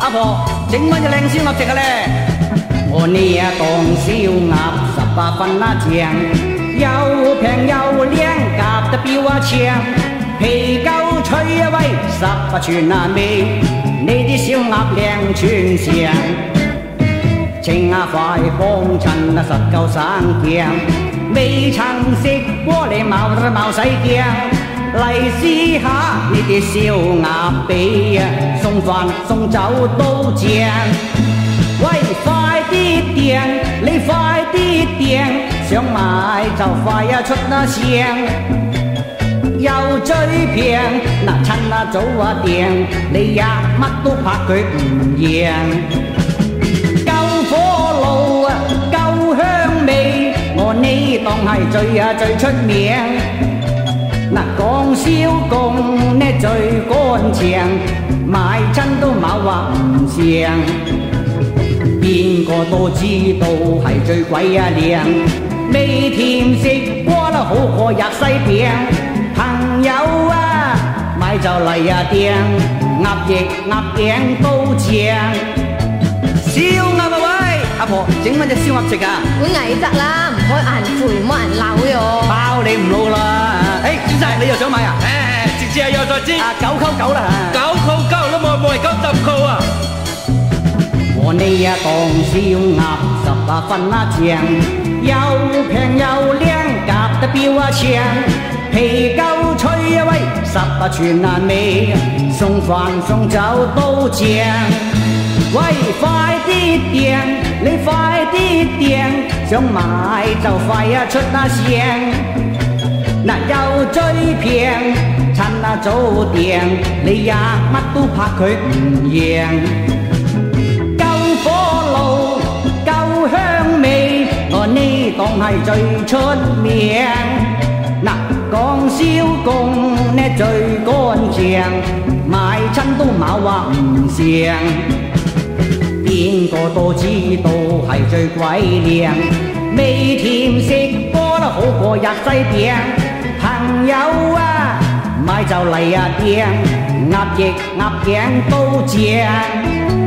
阿婆整翻隻靚燒鴨食嘅咧。我呢檔燒鴨18分正，又平又靚，夾得標槍，皮夠脆啊喂，18寸味，呢啲燒鴨靚串香。請快幫襯實夠生鏡，未曾食過你冇使驚。嚟試下呢啲燒鴨髀送飯送酒都正。喂，快啲訂，你快啲訂，想買就快出聲。又最平，趁早訂，你乜都拍佢唔贏。夠火爐夠香味，我呢檔係最出名。講燒貢呢最乾淨，買親都冇話唔正。邊個都知道係最貴靚，未甜食過啦好過入西餅。朋友啊，買就嚟訂，鴨翼鴨頸都正。燒鴨啊喂，阿婆整翻隻燒鴨食啊！ 會危疾啦，唔開眼攰，冇人鬧喎。 包你唔老啦！先生你又想買啊？ 直接又再知。 999啦 ！999都冇係90扣啊！ 我呢檔燒鴨18分正，又平又靚，夾得標槍，皮夠脆啊喂，18寸味，送飯送酒都正。喂，快啲訂，你快啲訂，想買就快出聲。又最平，趁早訂，你乜都拍佢唔贏。夠火爐，夠香味，我呢檔係最出名。講燒貢呢最乾淨，買親都冇話唔正。邊個都知道係最鬼靚，未甜食過啦好過入西餅。朋友啊，買就嚟訂，鴨翼鴨頸都正。